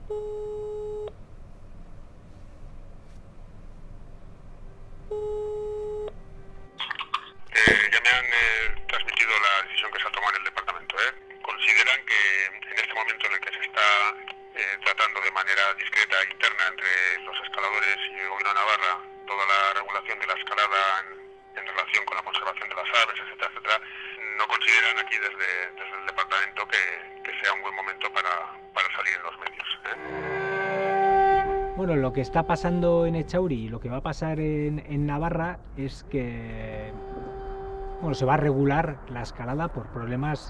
Ya me han transmitido la decisión que se ha tomado en el departamento. Consideran que en este momento en el que se está tratando de manera discreta e interna entre los escaladores y el gobierno de Navarra toda la regulación de la escalada en relación con la conservación de las aves, etcétera, etcétera, no consideran aquí desde el departamento que sea un buen momento para salir en los medios. Bueno, lo que está pasando en Echauri y lo que va a pasar en Navarra es que se va a regular la escalada por problemas,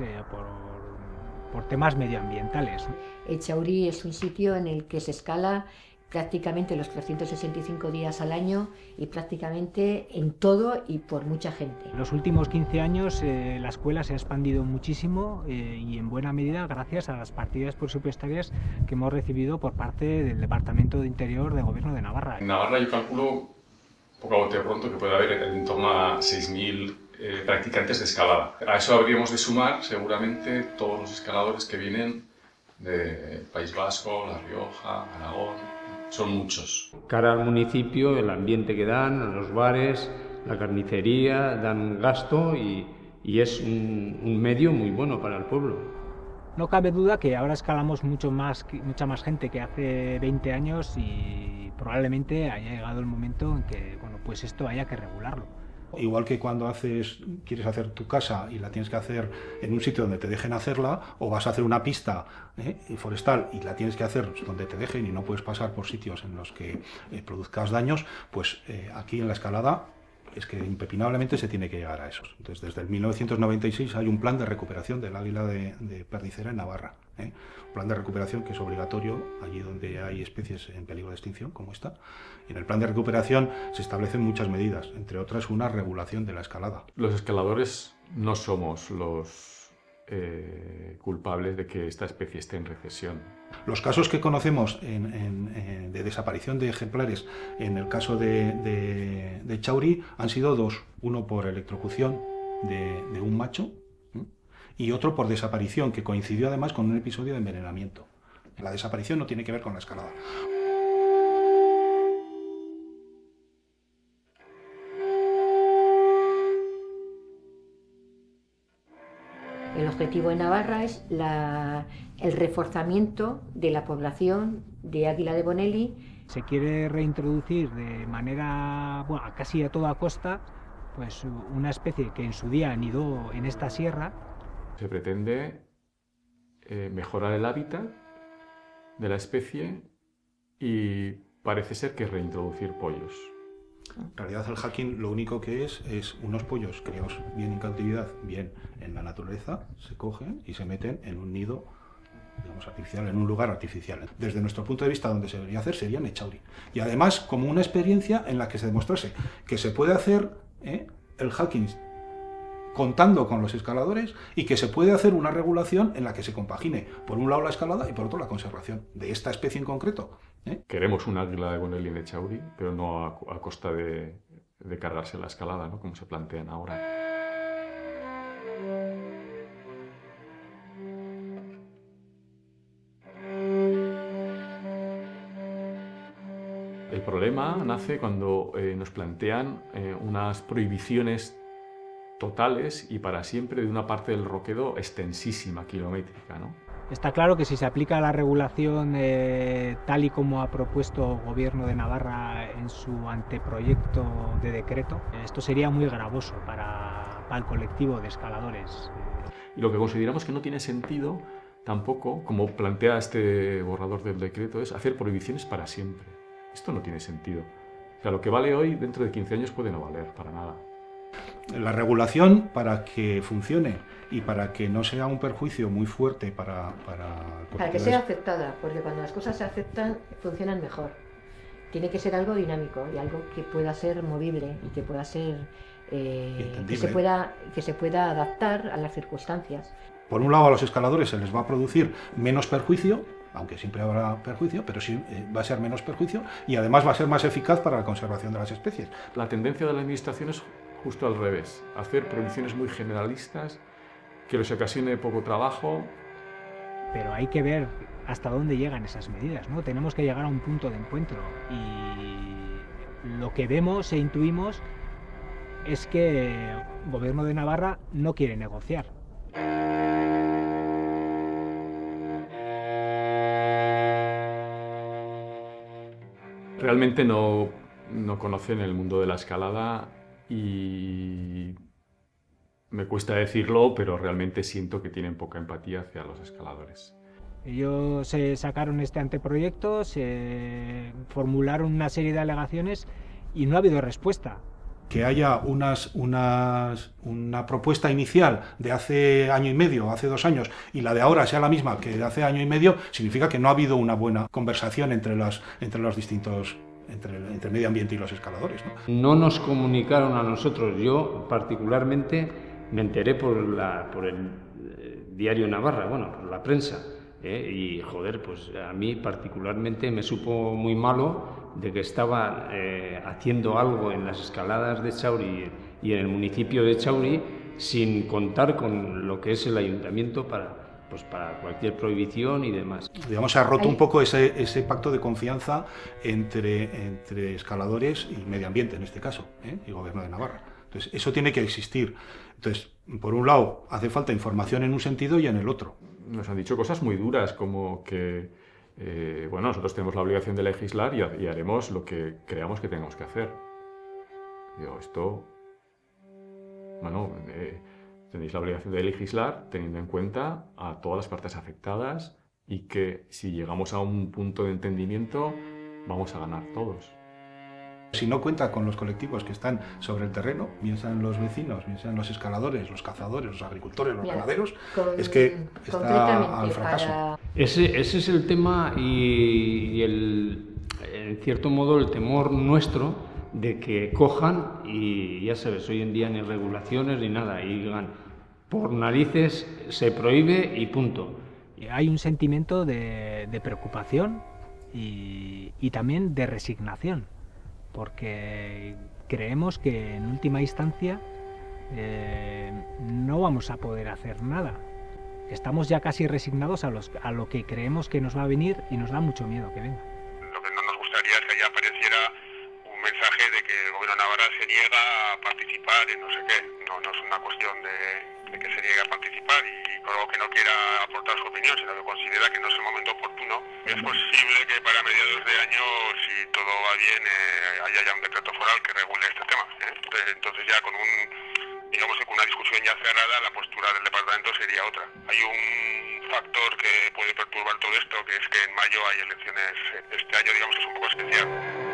por temas medioambientales. Echauri es un sitio en el que se escala prácticamente los 365 días al año y prácticamente en todo y por mucha gente. En los últimos 15 años la escuela se ha expandido muchísimo y en buena medida gracias a las partidas presupuestarias que hemos recibido por parte del Departamento de Interior del Gobierno de Navarra. En Navarra yo calculo, poco a bote pronto, que puede haber en torno a 6.000 practicantes de escalada. A eso habríamos de sumar seguramente todos los escaladores que vienen del País Vasco, La Rioja, Aragón. Son muchos. Cara al municipio, el ambiente que dan, los bares, la carnicería, dan gasto y es un medio muy bueno para el pueblo. No cabe duda que ahora escalamos mucha más gente que hace 20 años y probablemente haya llegado el momento en que pues esto haya que regularlo. Igual que cuando quieres hacer tu casa y la tienes que hacer en un sitio donde te dejen hacerla, o vas a hacer una pista forestal y la tienes que hacer donde te dejen y no puedes pasar por sitios en los que produzcas daños, pues aquí en la escalada es que impepinablemente se tiene que llegar a eso. Entonces, desde el 1996 hay un plan de recuperación del águila de perdicera en Navarra. Un plan de recuperación que es obligatorio allí donde hay especies en peligro de extinción, como esta. Y en el plan de recuperación se establecen muchas medidas, entre otras una regulación de la escalada. Los escaladores no somos los culpables de que esta especie esté en recesión. Los casos que conocemos de desaparición de ejemplares en el caso de Echauri han sido dos. Uno por electrocución de un macho y otro por desaparición, que coincidió además con un episodio de envenenamiento. La desaparición no tiene que ver con la escalada. El objetivo de Navarra es el reforzamiento de la población de águila de Bonelli. Se quiere reintroducir de manera, casi a toda costa, pues una especie que en su día anidó en esta sierra. Se pretende mejorar el hábitat de la especie y parece ser que reintroducir pollos. En realidad el hacking lo único que es unos pollos criados bien en cautividad, bien en la naturaleza, se cogen y se meten en un nido, digamos, artificial, en un lugar artificial. Desde nuestro punto de vista, donde se debería hacer sería en Echauri. Y además como una experiencia en la que se demostrase que se puede hacer el hacking contando con los escaladores y que se puede hacer una regulación en la que se compagine por un lado la escalada y por otro la conservación de esta especie en concreto. Queremos un águila de Bonelli en Echauri, pero no a costa de cargarse la escalada, ¿no? Como se plantean ahora. El problema nace cuando nos plantean unas prohibiciones totales y para siempre de una parte del Roquedo extensísima, kilométrica, ¿no? Está claro que si se aplica la regulación tal y como ha propuesto el Gobierno de Navarra en su anteproyecto de decreto, esto sería muy gravoso para el colectivo de escaladores. Y lo que consideramos que no tiene sentido tampoco, como plantea este borrador del decreto, es hacer prohibiciones para siempre. Esto no tiene sentido. O sea, lo que vale hoy, dentro de 15 años puede no valer para nada. La regulación, para que funcione y para que no sea un perjuicio muy fuerte para que sea aceptada, porque cuando las cosas se aceptan funcionan mejor. Tiene que ser algo dinámico y algo que pueda ser movible y que pueda ser que se pueda adaptar a las circunstancias. Por un lado, a los escaladores se les va a producir menos perjuicio, aunque siempre habrá perjuicio, pero sí va a ser menos perjuicio y además va a ser más eficaz para la conservación de las especies. La tendencia de la administración es justo al revés, hacer prohibiciones muy generalistas que les ocasione poco trabajo. Pero hay que ver hasta dónde llegan esas medidas, ¿no? Tenemos que llegar a un punto de encuentro y lo que vemos e intuimos es que el Gobierno de Navarra no quiere negociar. Realmente no conocen el mundo de la escalada y me cuesta decirlo, pero realmente siento que tienen poca empatía hacia los escaladores. Ellos sacaron este anteproyecto, se formularon una serie de alegaciones y no ha habido respuesta. Que haya una propuesta inicial de hace año y medio, hace 2 años, y la de ahora sea la misma que de hace año y medio, significa que no ha habido una buena conversación entre los distintos, entre medio ambiente y los escaladores, ¿no? No nos comunicaron a nosotros. Yo particularmente me enteré por el diario Navarra, bueno, por la prensa. Y joder, pues a mí particularmente me supo muy malo de que estaban haciendo algo en las escaladas de Chauri y en el municipio de Chauri sin contar con lo que es el ayuntamiento para cualquier prohibición y demás. Digamos, se ha roto un poco ese pacto de confianza entre escaladores y medio ambiente, en este caso, y Gobierno de Navarra. Entonces, eso tiene que existir. Entonces, por un lado, hace falta información en un sentido y en el otro. Nos han dicho cosas muy duras, como que bueno, nosotros tenemos la obligación de legislar y haremos lo que creamos que tengamos que hacer. Digo, esto... Bueno, tenéis la obligación de legislar teniendo en cuenta a todas las partes afectadas y que si llegamos a un punto de entendimiento vamos a ganar todos. Si no cuenta con los colectivos que están sobre el terreno, bien sean los vecinos, bien sean los escaladores, los cazadores, los agricultores, los ganaderos, es que está al fracaso. Ese es el tema y en cierto modo el temor nuestro de que cojan y ya sabes, hoy en día ni regulaciones ni nada y digan por narices se prohíbe y punto. Hay un sentimiento de preocupación y también de resignación, porque creemos que en última instancia no vamos a poder hacer nada. Estamos ya casi resignados a lo que creemos que nos va a venir y nos da mucho miedo que venga. Lo que no nos gustaría es que allá apareciera un mensaje de que el Gobierno de Navarra se niega a participar en no sé qué. No es una cuestión de que se niegue a participar y luego que no quiera aportar su opinión, sino que considera que no es el momento oportuno. Es posible que para mediados de año, si todo va bien, haya ya un decreto foral que regule este tema. Entonces ya con digamos que con una discusión ya cerrada, la postura del departamento sería otra. Hay un factor que puede perturbar todo esto, que es que en mayo hay elecciones. Este año, digamos, es un poco especial.